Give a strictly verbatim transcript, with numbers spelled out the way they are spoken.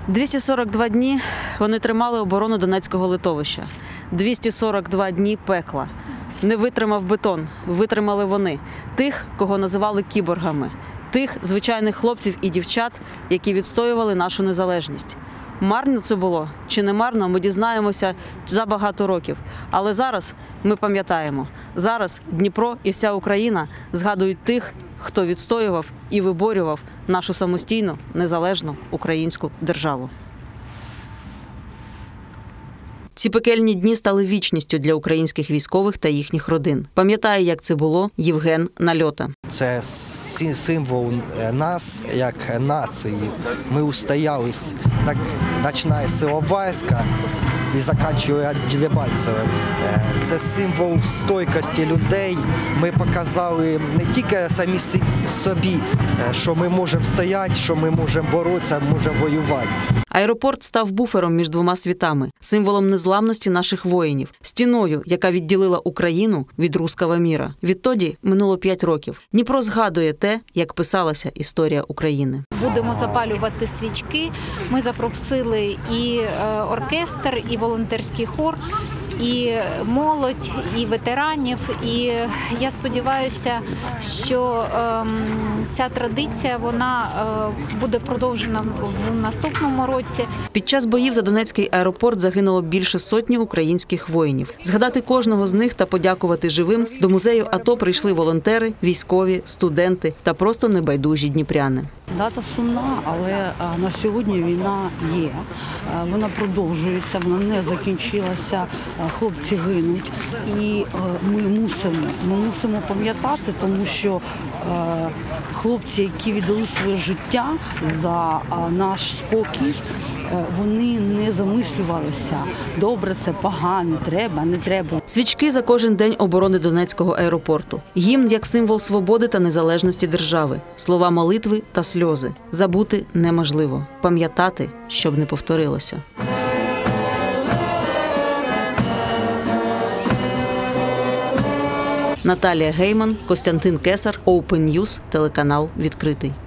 двісті сорок два дні вони тримали оборону Донецького литовища. двісті сорок два дні пекла. Не витримав бетон, витримали вони. Тих, кого називали кіборгами. Тих звичайних хлопців і дівчат, які відстоювали нашу незалежність. Марно це було чи не марно, ми дізнаємося за багато років. Але зараз ми пам'ятаємо. Зараз Дніпро і вся Україна згадують тих, хто відстоював і виборював нашу самостійну, незалежну українську державу. Ці пекельні дні стали вічністю для українських військових та їхніх родин. Пам'ятає, як це було Євген Нальота. Це символ нас, як нації. Ми устоялись, так починає з Іловайська і закінчує Дебальцевим. Це символ стойкості людей. Ми показали не тільки самі собі, що ми можемо стояти, що ми можемо боротися, можемо воювати. Аеропорт став буфером між двома світами, символом незламності наших воїнів, стіною, яка відділила Україну від руського міра. Відтоді минуло п'ять років. Дніпро згадує те, як писалася історія України. Будемо запалювати свічки. Ми запросили і оркестр, і волонтерський хор, і молодь, і ветеранів. І я сподіваюся, що ця традиція вона буде продовжена в наступному році. Під час боїв за Донецький аеропорт загинуло більше сотні українських воїнів. Згадати кожного з них та подякувати живим до музею АТО прийшли волонтери, військові, студенти та просто небайдужі дніпряни. Дата сумна, але на сьогодні війна є. Вона продовжується, вона не закінчилася, хлопці гинуть. І ми мусимо, ми мусимо пам'ятати, тому що хлопці, які віддали своє життя за наш спокій, вони не замислювалися, добре це, погано, треба, не треба. Свічки за кожен день оборони Донецького аеропорту. Гімн як символ свободи та незалежності держави. Слова молитви та сльози. Забути неможливо. Пам'ятати, щоб не повторилося. Наталія Гейман, Костянтин Кесар, Open News, телеканал «Відкритий».